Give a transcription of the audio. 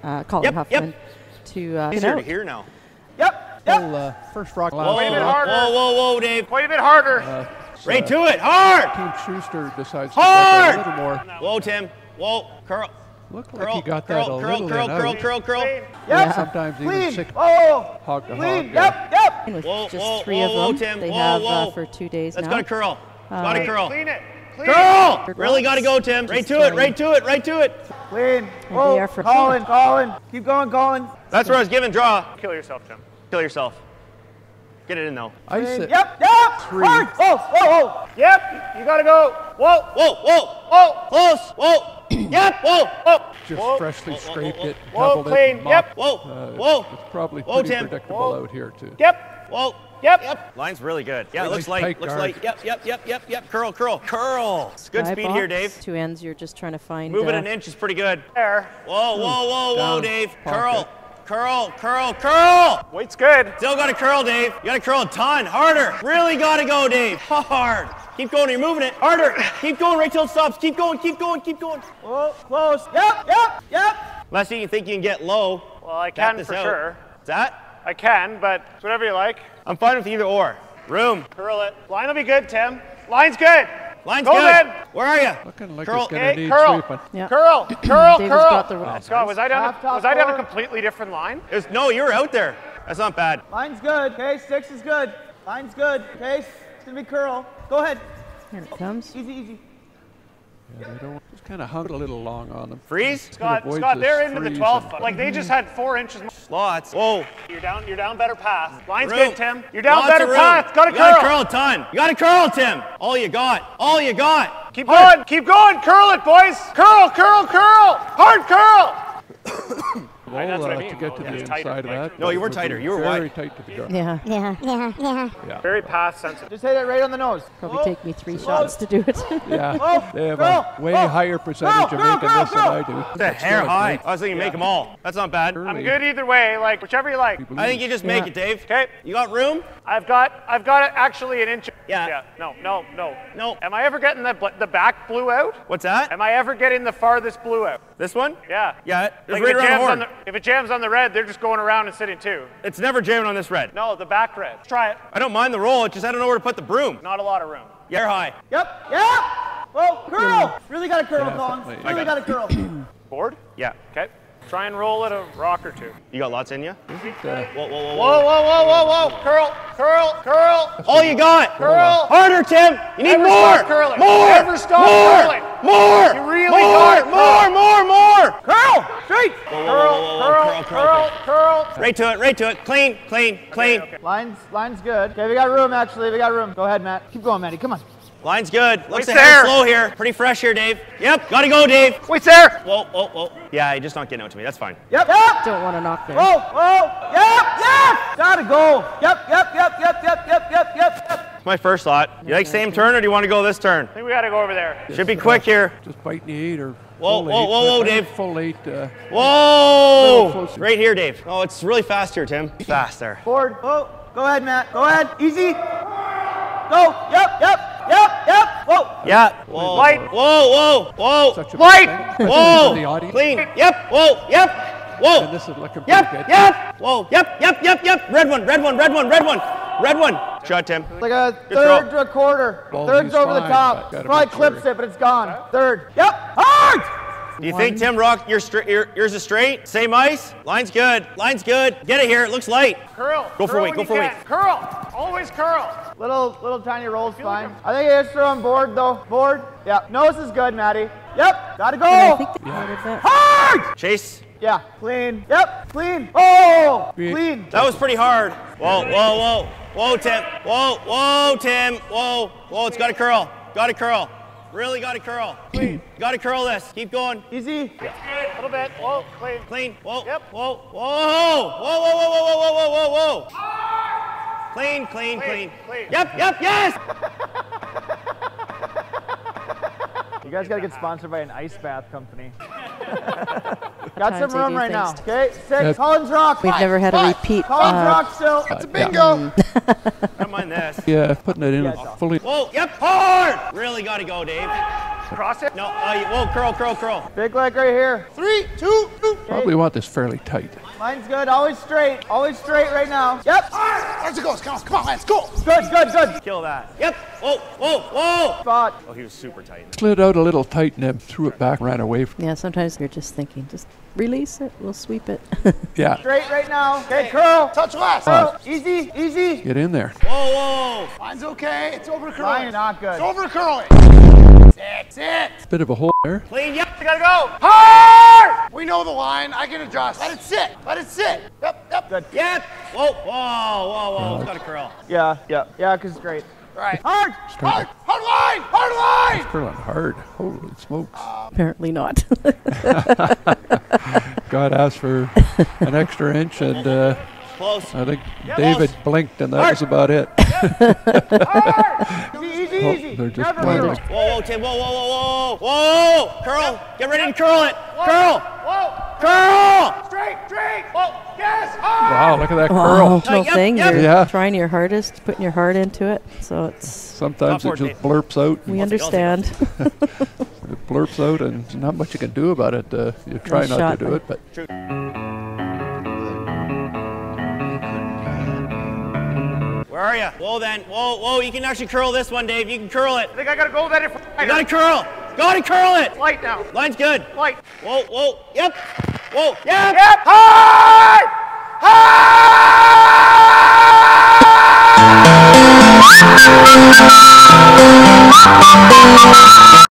Colin Huffman to easier to hear now. Yep. Well, first rock last Quite a bit harder. Whoa, Dave. Quite a bit harder. Right to it. Hard. Team Schuster decides to Hard. go a little more. Whoa, Tim. Whoa, curl. Looked like he got that a little curl. Yep. Sometimes even Clean. six Oh. hog to Clean. hog. Yep. with Whoa, just whoa, 3 whoa, of them. whoa, Tim. They Whoa, have whoa. for 2 days Let's now. go to curl. Got to curl. Clean it. Clean Curl. Third Really got to go, Tim. Right to it. Right to it. Right to it. Clean. they Whoa. are for- Colin. Keep going, Colin. That's where I was giving draw. Kill yourself, Tim. Kill yourself. Get it in though. I said, Yep. 3. Hard. Whoa. Yep. You gotta go. Whoa. Close. Whoa. Yep. Whoa. just freshly scraped it, Whoa, doubled clean. it, Yep. mopped. Whoa. It's probably Whoa, pretty Tim. predictable out here too. Yep. Whoa. Yep. Line's really good. Yeah, it Really looks light. tight Looks guard. light. Yep. Curl. It's good Sky speed box. here, Dave. 2 ends, you're just trying to find. Moving an inch is pretty good. There. Whoa, Down Dave. pocket. Curl. Weight's good. Still got to curl, Dave. You got to curl a ton. Harder. Really got to go, Dave. Hard. Keep going. You're moving it. Harder. Keep going right till it stops. Keep going. Whoa. Close. Yep. Unless you think you can get low. Well, I Back can this for out. sure. Is that? I can, but it's whatever you like. I'm fine with either or. Room. Curl it. Line will be good, Tim. Line's good. Line's Go good. then. Where are you? Looking like Curl. it's gonna Hey, need curl. sweeping. Yeah. Curl. David's got the Scott, was I down Half a forward. completely different line? No, you were out there. That's not bad. Line's good. Okay, 6 is good. Line's good. Okay, it's gonna be curl. Go ahead. Here it comes. Easy. Yeah, they don't, just kind of hung a little long on them. Freeze. Scott, avoids they're this into the freeze 12 and- foot. Like they just had 4 inches more. Lots. Whoa. You're down better path. Line's Room. good, Tim. You're down Lots better of room. path. Gotta You gotta curl. curl a ton. You gotta curl, Tim. All you got. Keep going. Curl it, boys. Curl. Hard curl. Well, that's what I to mean. get to Yeah, the it's tighter, inside of like- that. No, you were would be tighter. You were very wide. tight to the gun. Yeah. Very path sensitive. Just hit it right on the nose. Probably take me 3 shots to do it. Yeah, they have a way higher percentage of making this than I do. The hair high. I was thinking make them all. That's not bad. I'm good either way. Like whichever you like. I think you just make it, Dave. Okay. You got room? I've got it actually an inch. Yeah. No. No. Am I ever getting the back blue out? What's that? Am I ever getting the farthest blue out? This one? Yeah. Yeah. It's Like right if, it around the jams horn. on if it jams on the red, they're just going around and sitting too. It's never jamming on this red. No, the back red. Try it. I don't mind the roll. It's just I don't know where to put the broom. Not a lot of room. You're high. Yep. Whoa, curl. Really gotta curl, Collins. Definitely. Really gotta curl. Board? Yeah. Okay. Try and roll it a rock or two. You got lots in you? Uh, Whoa. Curl. All you got. Curl. Harder, Tim. You need Never more. stop curling. More. Never stop more. curling. More. You really got it. More. Curl. Straight. Curl. Right to it. Clean. Okay. Line's good. Okay, we got room actually. We got room. Go ahead, Matt. Keep going, Matty. Come on. Line's good. Looks Wait's a hair there. slow here. Pretty fresh here, Dave. Yep. Gotta go, Dave. Wait's there. Whoa. Yeah, you're just not getting out to me. That's fine. Yep. Don't want to knock there. Whoa. Yep. Gotta go. Yep. That's my first thought. You like same turn or do you want to go this turn? I think we gotta go over there. Should be quick here. Just biting the 8 or Whoa, full 8. whoa, I think Dave. Full 8. Whoa! closer. Right here, Dave. Oh, it's really fast here, Tim. Faster. Forward. Oh, go ahead, Matt. Go ahead. Easy. Go. Yep. Whoa. Yeah. Whoa. Light. Whoa. Such a Light. big thing. Whoa. The audience. Clean. Yep. Whoa. And this is looking pretty good. Yep. Whoa. Yep. Red one. Shot, Tim. Like a Good third throw. to a quarter. Ball Third's is over the fine, top. but gotta Probably make clips sure. it, but it's gone. Third. Yep. Hard. Do you think, Tim, Rock, yours is straight? Same ice? Line's good. Get it here. It looks light. Curl. Go for Curl weight, when go you for can. weight. Curl. Always curl. Little tiny rolls fine. I think it's throw on board though. Board. Yeah. Nose is good, Matty. Yep. Gotta And I go. think they counted that. Hard. Chase. Yeah. Clean. Yep. Clean. Oh. Clean. That was pretty hard. Whoa, Tim. Whoa, Tim. Whoa, it's gotta curl. Really gotta curl. Clean. Gotta curl this. Keep going. Easy. Good. A little bit. Whoa. Clean. Whoa. Yep. Whoa. Clean. Clean. Yep, yes! You guys gotta get sponsored by an ice bath company. Got Times some they room do right now. things. Okay. 6. Yeah. Collins Rock. We've never had a repeat. Collins Rock still. It's a bingo. I don't mind this. Yeah, putting it in Yeah, it's off. fully. Whoa, yep, hard! Really gotta go, Dave. Cross it. No, whoa, curl, curl, curl. Big leg right here. 3, 2, 2. Probably want this fairly tight. Mine's good. Always straight right now. Yep. Let's go. Come on, let's go. Good. Kill that. Yep. Whoa, whoa, whoa. Spot. Oh, he was super tight. Slid out a little tight and then threw it back, ran away. Yeah, sometimes you're just thinking, just release it, we'll sweep it. Yeah, Straight right now. Okay, curl. Touch less. Curl. Easy. get in there. Whoa, whoa. Mine's okay. It's over curling. Mine not good. It's over curling. Sit. Bit of a hole there. Clean, yep. You gotta go. Hard! We know the line. I can adjust. Let it sit. Yep. Good. Yep. Whoa. It's got to curl. Yeah, because it's great. All right. Hard. Hard line. Curling hard. Holy smokes. Apparently not. God asked for an extra inch, and Close. I think David blinked, and that was about it. Easy. They're just Never playing lose. like Whoa, Tim. Whoa. Curl. Get ready to curl it. Curl. Whoa. Curl. Straight. Whoa. Yes. Hard. wow, look at that Wow, curl. no Yep, thing. yep. You're Yeah. trying your hardest, putting your heart into it. So it's, Sometimes Go it for it, just blurps out. we understand. It blurps out, and there's not much you can do about it. You try Nice not shot, to do mate. it, but Where are you? Whoa, then. Whoa. You can actually curl this one, Dave. You can curl it. I think I gotta go that if You got to curl. Got to curl it. light now. Line's good. Light. Whoa. Yep. Whoa. Yep. Yep. Hard.